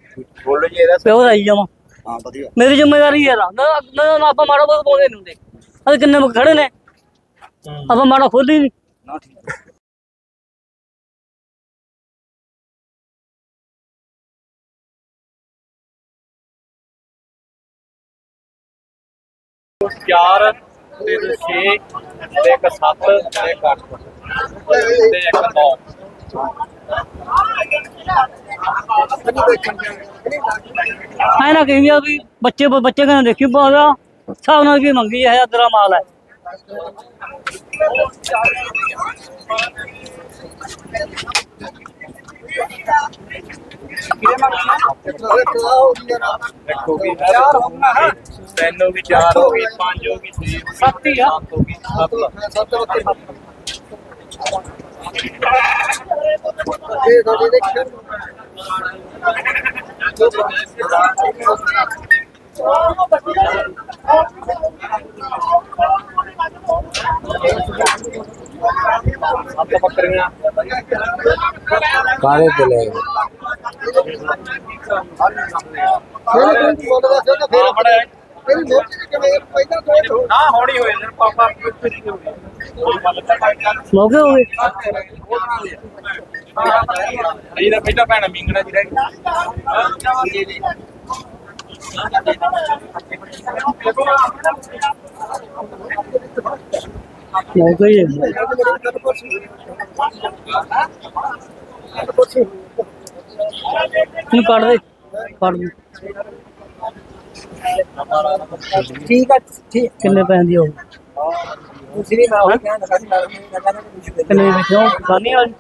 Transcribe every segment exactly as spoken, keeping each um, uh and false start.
ਬੋਲੋ ਜੀ ਇਹਦਾ ਪਿਓ ਰਾਈ ਜਾਵਾਂ। ਹਾਂ ਵਧੀਆ ਮੇਰੀ ਜ਼ਿੰਮੇਵਾਰੀ ਹੈ ਨਾ ਨਾ ਆਪਾਂ ਮਾੜਾ ਬਹੁਤ ਪਾਉਂਦੇ ਨਹੀਂ ਹੁੰਦੇ। ਅਸੀਂ ਕਿੰਨੇ ਮੁੱਖ ਖੜੇ ਨੇ ਆਪਾਂ ਮਾੜਾ ਖੋਲੀ ਨਹੀਂ ਨਾ ਠੀਕ ਚਾਰ ਤੇ ਛੇ ਤੇ ਇੱਕ ਸੱਤ ਤੇ ਇੱਕ ਅੱਠ ਤੇ ਇੱਕ ਨੌ। ਐ ਨਾ ਕਹੀ ਵੀ ਬੱਚੇ ਬੱਚੇ ਕਹਿੰਦੇ ਦੇਖੀ ਪਾਉਂਦਾ ਹਿਸਾਬ ਨਾਲ ਕੀ ਮੰਗੀ ਹੈ ਤੇਰਾ ਮਾਲ ਹੈ। ਤਿੰਨ ਹੋ ਗਈ, ਚਾਰ ਹੋ ਗਈ, ਪੰਜ ਹੋ ਗਈ, ਛੇ ਸੱਤ ਹੀ ਆ। ਹੋ ਗਈ, ਸੱਤ ਸੱਤ ਬੱਕਰੀਆਂ ਕਾਰੇ ਤੇ ਲੈ ਨਾ ਹੋਣੀ ਹੋਏ ਪਾਪਾ ਮੌਕੇ ਹੋ ਗਏ ਇਹਦਾ ਪਹਿਲਾਂ ਭੈਣਾ ਮਿੰਗਣਾ ਜੀ ਰਹਿ ਗਈ। ਮੌਕੇ ਹੀ ਤੂੰ ਕੱਢ ਦੇ ਕੱਢ ਦੇ ਠੀਕ ਆ ਠੀਕ ਕਿੰਨੇ ਪੈਸੇ ਦੀ ਹੋ ਦੂਸਰੀ ਮੈਂ ਉਹ ਕਹਿਣ ਲੱਗਾ ਸੀ ਮੈਂ ਕਿੰਨੇ ਵਿੱਚੋਂ ਖਾਣੀ ਵਾਲੀ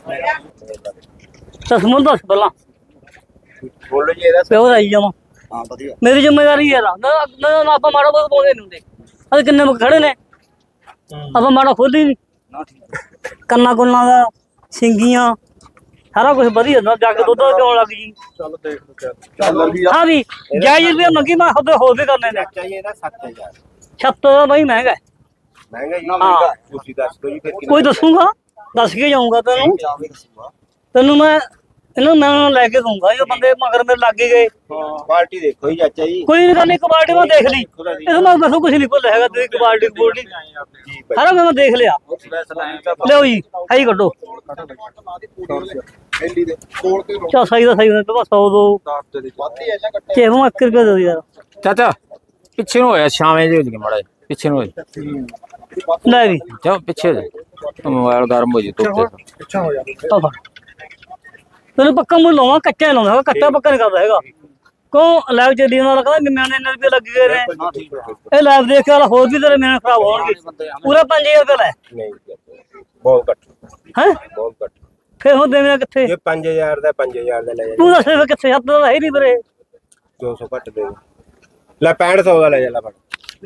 ਤਸਮਨ ਦੱਸ ਪਹਿਲਾਂ ਬੋਲੋ ਜੀ ਇਹਦਾ ਪਿਓ ਰਾਈ ਜਾਵਾਂ। ਹਾਂ ਵਧੀਆ ਮੇਰੀ ਜ਼ਿੰਮੇਵਾਰੀ ਹੈ ਨਾ ਨਾ ਨਾ ਆਪਾਂ ਮਾੜਾ ਬਹੁਤ ਪਾਉਂਦੇ ਨਹੀਂ ਹੁੰਦੇ। ਅਸੀਂ ਕਿੰਨੇ ਮੁੱਖ ਖੜੇ ਨੇ ਆਪਾਂ ਮਾੜਾ ਖੋਲੀ ਨਹੀਂ ਨਾ ਠੀਕ ਕੰਨਾ ਕੁੰਨਾ ਦਾ ਸਿੰਗੀਆਂ ਸਾਰਾ ਕੁਝ ਵਧੀਆ ਨਾ ਜੱਗ ਦੁੱਧ ਪਿਉਣ ਲੱਗ ਜੀ। ਚੱਲ ਦੇਖ ਲਓ ਕਿਆ ਚੱਲ ਵੀ ਹਾਂ ਵੀ ਜਾਇਜ਼ ਰੁਪਏ ਮੰਗੀ ਮੈਂ ਹੋਰ ਹੋਰ ਵੀ ਕਰਨੇ ਨੇ। ਚਾਹੀਏ ਇਹਦਾ ਸੱਤ ਹਜ਼ਾਰ ਛੱਤ ਬਈ ਮਹਿੰਗਾ ਹੈ। ਮਹਿੰਗਾ ਜੀ ਮਹਿੰਗਾ ਤੁਸੀਂ ਦੱਸ ਦਿਓ ਜੀ ਫਿਰ ਕੋਈ ਦੱਸੂਗਾ ਦੱਸ ਕੇ ਜਾਊਂਗਾ ਤੈਨੂੰ ਜਾਵੇ ਦੱਸੂਗਾ ਤੈਨੂੰ ਮੈਂ ਇਹਨੂੰ ਮੈਂ ਲੈ ਕੇ ਦਊਂਗਾ ਜੋ ਬੰਦੇ ਮਗਰ ਮੇਰੇ ਲੱਗ ਗਏ। ਪਾਰਟੀ ਦੇਖੋ ਜੀ ਚਾਚਾ ਜੀ ਕੋਈ ਨਹੀਂ ਕਰਨੀ ਕਬਾਲਟੀ ਮੈਂ ਦੇਖ ਲਈ ਇਹਨੂੰ ਮੈਂ ਦੱਸੋ ਕੁਝ ਨਹੀਂ ਭੁੱਲ ਹੈਗਾ ਤੇਰੀ ਕਬਾਲਟੀ ਕਬੂਲਟੀ ਸਾਰਾ ਮੈਂ ਦੇਖ ਲਿਆ। ਲਿਓ ਜੀ ਸਹੀ ਕੱਢੋ ਚਾ ਸਹੀ ਦਾ ਸਹੀ ਹੁੰਦਾ ਸੌ ਦੋ ਛੇ ਨੂੰ ਇੱਕ ਰੁਪਏ ਦੇ ਯਾਰ ਚਾਚਾ ਪਿੱਛੇ ਨੂੰ ਹੋਇਆ ਛਾਵੇਂ ਜਿਹੇ ਹੋ ਮਾੜਾ ਪਿੱਛੇ ਨੂੰ ਲੈ ਵੀ ਜਾ ਪਿੱਛੇ ਮੋਬਾਈਲ ਗਰਮ ਹੋ ਜੀ ਧੁੱਪ ਅੱਛਾ ਹੋ ਜਾ ਤੈਨੂੰ ਪੱਕਾ ਮੁੱਲ ਲਾਉਣਾ ਕੱਚਾ ਲਾਉਂਦਾ ਕੱਚਾ ਪੱਕਾ ਨਹੀਂ ਕਰਦਾ ਹੈਗਾ ਕਿਉਂ ਲੈਬ ਚੱਲੀ ਨਾਲ ਕਹਿੰਦਾ ਮੈਂ ਇੰਨੇ ਰੁਪਏ ਲੱਗ ਗਏ ਨੇ ਇਹ ਲੈਬ ਦੇਖ ਕੇ ਵਾਲਾ ਹੋਰ ਵੀ ਤੇਰੇ ਮੇਰੇ ਖਰਾਬ ਹੋਣਗੇ ਪੂਰਾ ਪੰਜ ਹਜ਼ਾਰ ਰੁਪਏ ਲੈ ਨਹੀਂ ਬਹੁਤ ਘੱਟ ਹੈ ਬਹੁਤ ਘੱਟ ਫਿਰ ਹੁਣ ਦੇਣਾ ਕਿੱਥੇ ਇਹ ਪੰਜ ਹਜ਼ਾਰ ਦਾ ਪੰਜ ਹਜ਼ਾਰ ਦਾ ਲੈ ਜਾ ਤੂੰ ਦੱਸ ਫਿਰ ਕਿੱਥੇ ਹੱਥ ਦਾ ਹੈ ਨਹੀਂ ਵੀਰੇ ਦੋ ਸੌ ਘੱਟ ਦੇ ਲੈ ਪੈਂਹਠ ਸੌ ਦਾ ਲੈ ਜਾ ਲੈ ਫੜ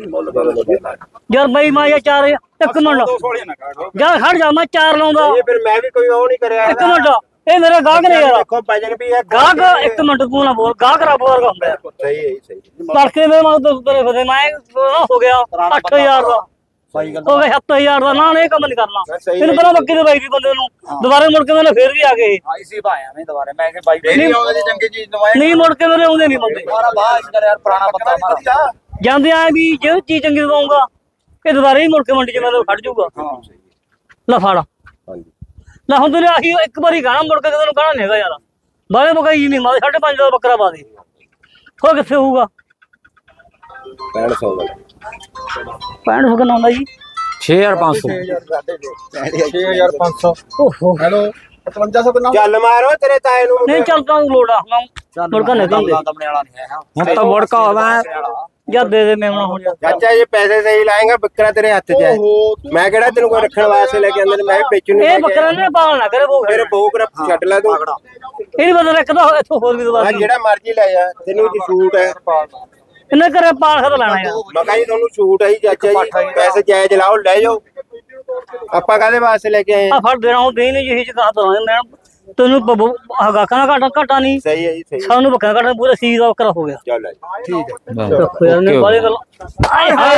ਯਾਰ ਬਈ ਮੈਂ ਇਹ ਚਾਰ ਇੱਕ ਮਿੰਟ ਯਾਰ ਖੜ ਜਾ ਮੈਂ ਚਾਰ ਲਾਉਂਦਾ ਇਹ ਫਿਰ ਮੈਂ ਵੀ ਕੋਈ ਉਹ ਨਹੀਂ ਕਰਿਆ ਇੱਕ ਮਿੰਟ ਇਹ ਮੇਰੇ ਗਾਹਕ ਨੇ ਯਾਰ ਦੇਖੋ ਵਜਨ ਵੀ ਹੈ ਗਾਹਕ ਇੱਕ ਮਿੰਟ ਤੂੰ ਨਾ ਬੋਲ ਗਾਹਕ ਰਾ ਬੋਲ ਹੁੰਦਾ ਯਾਰ ਸਹੀ ਹੈ ਸਹੀ ਤੜਕੇ ਮੇਰੇ ਮਨ ਤੋਂ ਤੇਰੇ ਫਦੇ ਮੈਂ ਹੋ ਗਿਆ ਅੱਠ ਹਜ਼ਾਰ ਦਾ ਸਹੀ ਗੱਲ ਹੋ ਗਿਆ ਸੱਤ ਹਜ਼ਾਰ ਦਾ ਨਾ ਇਹ ਕੰਮ ਨਹੀਂ ਕਰਨਾ ਤੈਨੂੰ ਪਤਾ ਬੱਕੀ ਦੇ ਬਾਈ ਦੀ ਬੰਦੇ ਨੂੰ ਦੁਬਾਰੇ ਮੁੜ ਕੇ ਮੈਨੇ ਫੇਰ ਵੀ ਆ ਗਏ ਆਈਸੀ ਭਾਇਆ ਮੈਂ ਦੁਬਾਰੇ ਮੈਂ ਕਿ ਬਾਈ ਨਹੀਂ ਆਉਂਦੇ ਜੀ ਚੰਗੀ ਚੀਜ਼ ਨਵਾਏ ਨਹੀਂ ਮੁੜ ਕੇ ਮੇਰੇ ਆਉਂਦੇ ਨਹੀਂ ਬੰਦੇ ਸਾਰਾ ਬਾਹਰ ਕਰ ਯਾਰ ਪੁਰਾਣਾ ਬੰਦਾ ਮਾਰਾ ਜਾਂਦੇ ਆ ਵੀ ਜੇ ਚੀਜ਼ ਚੰਗੀ ਦਵਾਉਂਗਾ ਇਹ ਦੁਬਾਰੇ ਹੀ ਮੁੜ ਕੇ ਮੰਡੀ ਚ ਮੈਂ ਖੜ ਜਾਊਗਾ ਹਾਂ ਸਹੀ ਲੈ ਫੜ ਹਾਂਜੀ ਲੈ ਹੁਣ ਤੈਨੂੰ ਆਹੀ ਇੱਕ ਵਾਰੀ ਗਾਣਾ ਮੁੜ ਕੇ ਤੈਨੂੰ ਗਾਣਾ ਨਹੀਂ ਹੈਗਾ ਯਾਰ ਬਾਰੇ ਬਕਾਈ ਨਹੀਂ ਮਾਰੇ ਸਾਢੇ ਪੰਜ ਦਾ ਬੱਕਰਾ ਪਾ ਦੇ ਹੋ ਕਿੱਥੇ ਹੋਊਗਾ ਪੈਂਹਠ ਸੌ ਦਾ ਪੈਂਹਠ ਸੌ ਕਿੰਨਾ ਹੁੰਦਾ ਜੀ ਛੇ ਹਜ਼ਾਰ ਪੰਜ ਸੌ ਛੇ ਹਜ਼ਾਰ ਪੰਜ ਸੌ ਓਹੋ ਹੈਲੋ ਪਚਵੰਜਾ ਸੌ ਕਿੰਨਾ ਚੱਲ ਮਾਰੋ ਤੇਰੇ ਤਾਏ ਨੂੰ ਨਹੀਂ ਚੱਲ ਤਾਂ ਲੋੜ ਆ ਮੁੜਕਾ ਨਿਕਲ ਦੇ ਆਪਣੇ ਵਾਲਾ ਨਹੀਂ ਹੈ ਹੁਣ ਤਾਂ ਮੁੜਕਾ ਹੋਵਾ ਜਾਂ ਦੇ ਦੇ ਮੇਮਣਾ ਹੋ ਜਾ ਚਾਚਾ ਇਹ ਪੈਸੇ ਸਹੀ ਲਾਏਗਾ ਬੱਕਰਾ ਤੇਰੇ ਹੱਥ 'ਚ ਹੈ ਮੈਂ ਕਿਹੜਾ ਤੈਨੂੰ ਕੋਈ ਰੱਖਣ ਵਾਸਤੇ ਲੈ ਕੇ ਆਂਦੇ ਨੇ ਮੈਂ ਵੀ ਵੇਚੂ ਨਹੀਂ ਇਹ ਬੱਕਰਾ ਨੇ ਪਾਲ ਨਾ ਕਰੇ ਉਹ ਫਿਰ ਬੋਕ ਰੱਖ ਛੱਡ ਲੈ ਤੂੰ ਇਹ ਨਹੀਂ ਪਤਾ ਰੱਖਦਾ ਇੱਥੋਂ ਹੋਰ ਵੀ ਦਵਾ ਹਾਂ ਜਿਹੜਾ ਮਰਜ਼ੀ ਲੈ ਜਾ ਤੈਨੂੰ ਜੀ ਛੂਟ ਹੈ ਇਹਨੇ ਘਰੇ ਪਾਲ ਖਤ ਲੈਣਾ ਯਾਰ ਮੈਂ ਕਹਾਂ ਜੀ ਤੁਹਾਨੂੰ ਛੂਟ ਹੈ ਜੀ ਚਾਚਾ ਜੀ ਪੈਸੇ ਜਾਇਜ਼ ਲਾਓ ਲੈ ਜਾਓ ਆਪਾਂ ਕਾਹਦੇ ਵਾਸਤੇ ਲੈ ਕੇ ਆਏ ਆ ਫੜ ਦੇਣਾ ਉਹ ਦੇ ਨਹੀਂ ਜਿਹੀ ਚ ਕਹਾ ਦਵਾਂ ਮੈਂ ਤੈਨੂੰ ਹਗਾ ਕਾ ਘਾਟਾ ਘਾਟਾ ਨਹੀਂ ਸਹੀ ਹੈ ਜੀ ਸਹੀ ਸਾਨੂੰ ਬੱਕਰਾ ਘਾਟਾ ਪੂਰਾ ਸੀਜ਼ ਦਾ ਬੱਕਰਾ ਹੋ ਗਿਆ ਚੱਲ ਠੀਕ ਹੈ ਦੇਖੋ ਯਾਰ ਨੇ ਬਾਲੇ ਗੱਲ ਆਏ ਹਾਏ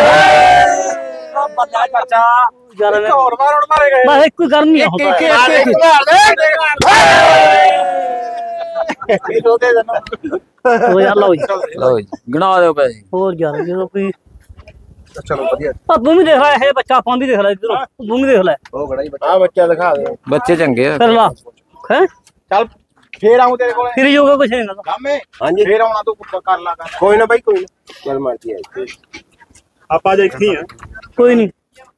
ਬੰਦਾ ਚਾਚਾ ਯਾਰ ਮੈਂ ਹੋਰ ਮਾਰ ਹੁਣ ਮਾਰੇ ਗਏ ਬਸ ਇੱਕੋ ਗਰਮੀ ਆ ਹੁੰਦਾ ਦੋ ਦੇ ਦੇਣਾ ਦੋ ਹਜ਼ਾਰ ਲਓ ਜੀ ਲਓ ਜੀ ਗਿਣਾ ਦਿਓ ਪੈਸੇ ਹੋਰ ਯਾਰ ਜਦੋਂ ਕੋਈ ਚਲੋ ਵਧੀਆ ਆ ਤੂੰ ਵੀ ਦੇਖ ਲੈ ਇਹ ਬੱਚਾ ਆਪਾਂ ਵੀ ਦੇਖ ਲੈ ਇੱਧਰੋਂ ਤੂੰ ਵੀ ਦੇਖ ਲੈ ਉਹ ਬੜਾ ਹੀ ਬੱਚਾ ਆ ਬੱਚਾ ਦਿਖਾ ਦੇ ਬੱਚੇ ਚੰਗੇ ਆ ਕਰ ਲਾ ਹੈ ਚੱਲ ਫੇਰ ਆਉਂ ਤੇਰੇ ਕੋਲੇ ਫਿਰ ਜੋਗਾ ਕੁਛ ਨਹੀਂ ਕਰਦਾ ਗਾਮੇ ਹਾਂਜੀ ਫੇਰ ਆਉਣਾ ਤੂੰ ਕਰ ਲਾ ਕੋਈ ਨਾ ਬਾਈ ਕੋਈ ਨਾ ਚੱਲ ਮਰਜੀ ਆ ਆਪਾਂ ਜੇ ਇੱਥੇ ਆ ਕੋਈ ਨਹੀਂ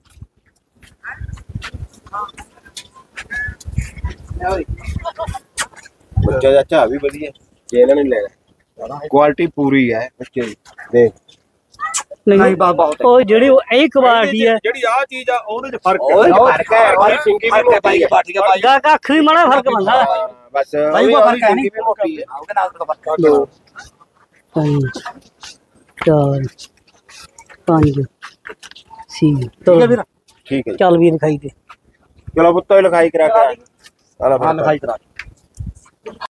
ਬੱਚਾ ਦਾ ਝਾ ਵੀ ਵਧੀਆ ਜੇ ਇਹਨਾਂ ਨੇ ਲੈਣਾ ਕੁਆਲਿਟੀ ਪੂਰੀ ਹੈ ਬੱਚੇ ਦੀ ਦੇਖ ਨਹੀਂ ਉਹ ਜਿਹੜੀ ਉਹ ਇਹ ਕੁਆਲਿਟੀ ਹੈ ਜਿਹੜੀ ਆ ਚੀਜ਼ ਆ ਉਹਦੇ ਚ ਫਰਕ ਉਹ ਫਰਕ ਹੈ ਉਹ ਸਿੰਗੀ ਵੀ ਮੋਟੀ ਹੈ ਠੀਕ ਹੈ ਗਾ ਕੱਖ ਵੀ ਮਾੜਾ ਫਰਕ ਬੰਦਾ ਬਸ ਬਾਈ ਕੋ ਫਰਕ ਹੈ ਨਹੀਂ ਵੀ ਮੋਟੀ ਹੈ ਉਹਦੇ ਨਾਲ ਤਾਂ ਫਰਕ ਦੋ ਪੰਜ ਚਾਰ ਪੰਜ ਛੇ ਚਲੋ ਠੀਕ ਹੈ ਜੀ। ਚੱਲ ਵੀ ਲਿਖਾਈ ਤੇ ਚਲੋ ਪੁੱਤੋ ਲਿਖਾਈ ਕਰਾ ਕੇ ਆ ਲਿਖਾਈ ਕਰਾ